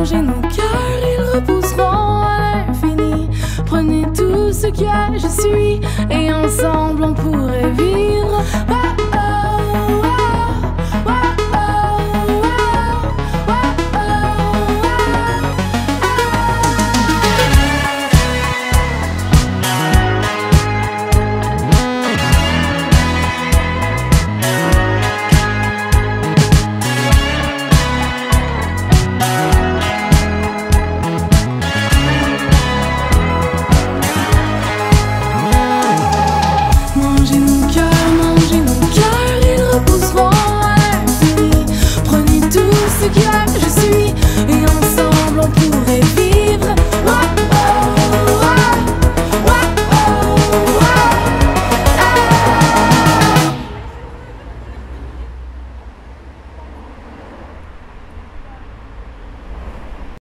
changé nos cœurs, ils repousseront à l'infini. Prenez tout ce que je suis et ensemble on pourrait vivre